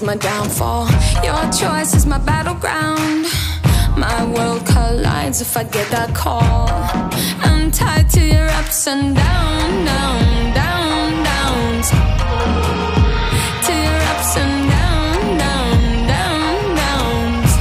is my downfall. Your choice is my battleground. My world collides if I get that call. I'm tied to your ups and down, down, down, downs. To your ups and down, down, down, downs.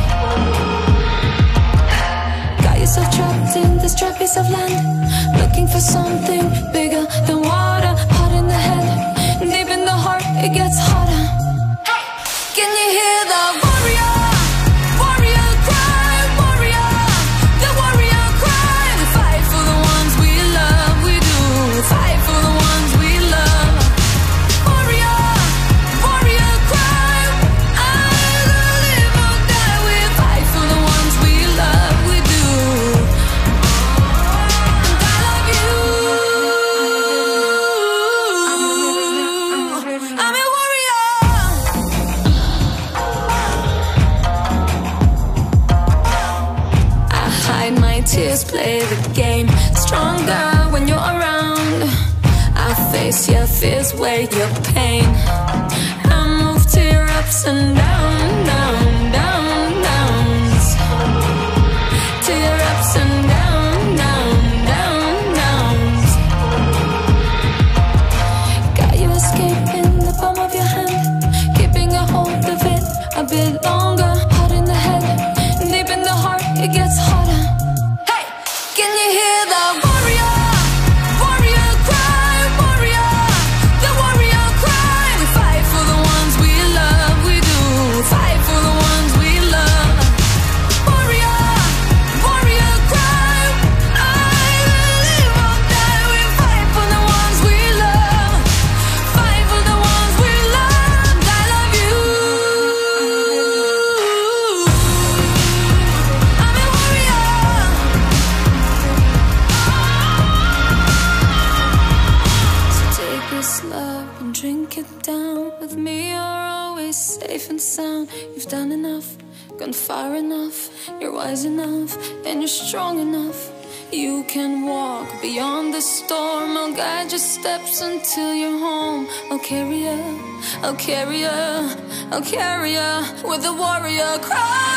Got yourself trapped in this trap piece of land, looking for something bigger than water. Hot in the head, deep in the heart, it gets hotter. Can you hear the warrior? Warrior cry, warrior. The warrior cry. We fight for the ones we love, we do. Fight for the ones we love. Warrior, warrior cry. I'm gonna live or die. We fight for the ones we love, we do. And I love you. I'm a warrior. I hide my tears, play the game. Stronger when you're around. I face your fears, weigh your pain. I move to your ups and down, down, down, downs. To your ups and down, down, down, downs. Got you escaping the palm of your hand, keeping a hold of it a bit longer. Hot in the head, deep in the heart, it gets hotter. Hey, can you hear the warrior? Warrior cry, warrior. The warrior cry. We fight for the ones we love, we do. Fight for the ones we love. Warrior, warrior cry. I live or die. We fight for the ones we love. Fight for the ones we love. I love you. I'm a warrior. So take this love and drink it down. With me you're always safe and sound. You've done enough, gone far enough. You're wise enough and you're strong enough. You can walk beyond the storm. I'll guide your steps until you're home. I'll carry you, I'll carry you, I'll carry you with the warrior cry.